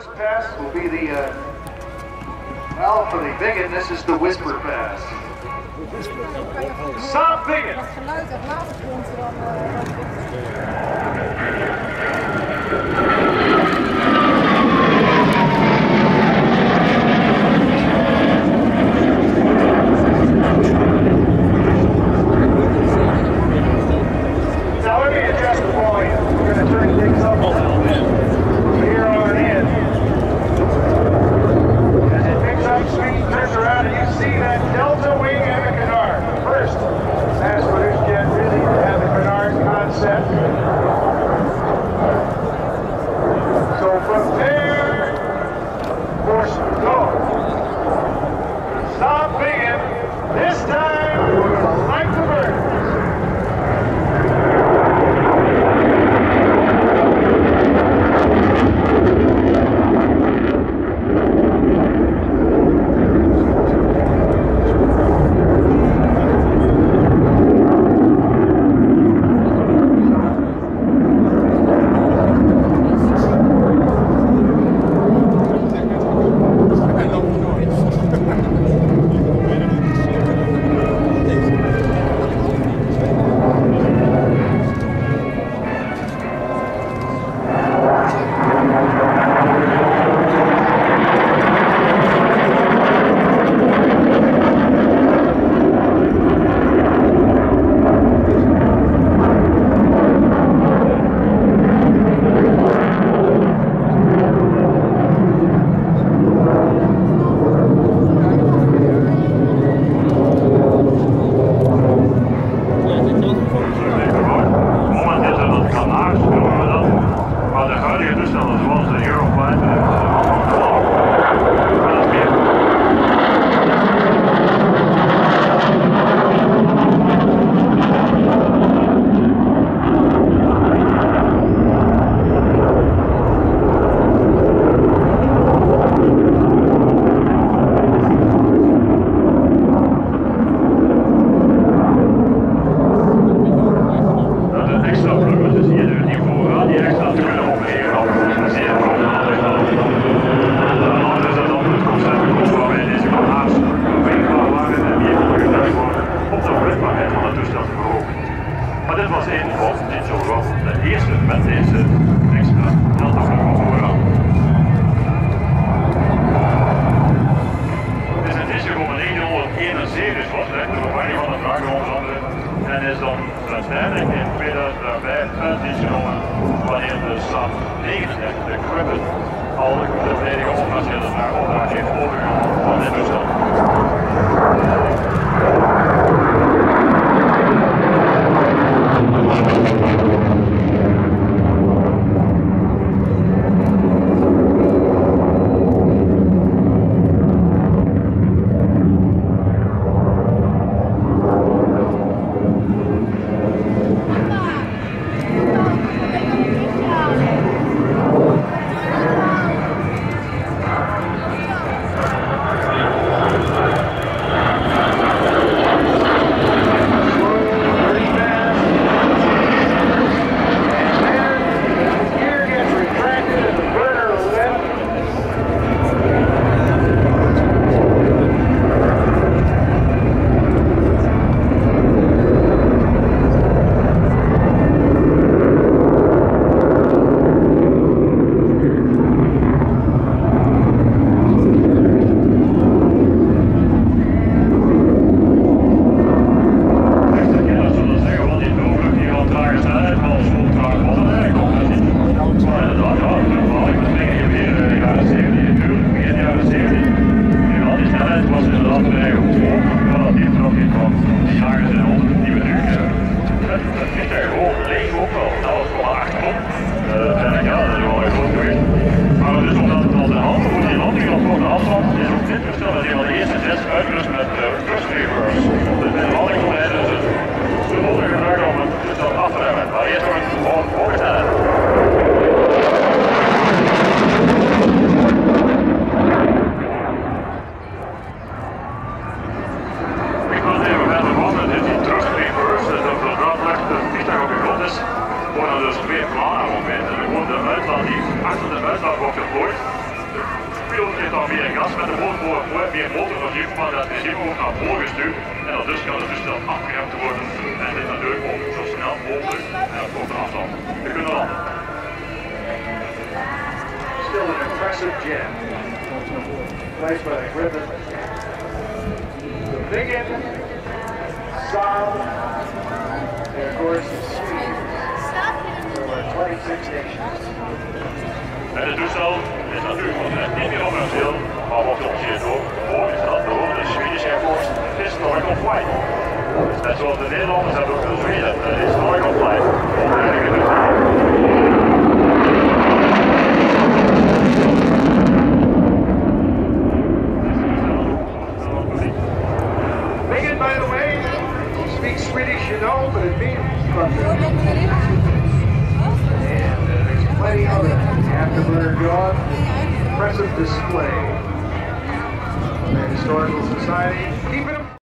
first pass will be the, well, for the biggin, this is the whisper pass. Stop biggin! Now let me adjust the volume. We're going to turn things up a little bit from here on in. As it picks up speed, turns around, and you see that delta wing and the canard. First, mass produced jet really to have the canard concept. So from there, force go. Stop biggin. This time, we're going to like the bird. dan weer gas met de motor, meer motor van hier, maar dat is ook naar voren gestuurd. En dan dus kan het toestel afgeremd worden en dit natuurlijk ook zo snel mogelijk en op grote afstand te kunnen landen. Still an impressive jet. Nice by the Griffin. The Biggin, Saab, and of course the Speed. There were 26 nations. En het toestel is natuurlijk niet meer operationeel, maar wordt georganiseerd door de Swedish Air Force Historical Flight. Dus net zoals de Nederlanders hebben ook in Zweden een Historical Flight. Biggin, by the way, speaks Swedish, you know, but it means something. And there's plenty of it. Afterburner Jaws, impressive display. The Historical Society, keeping them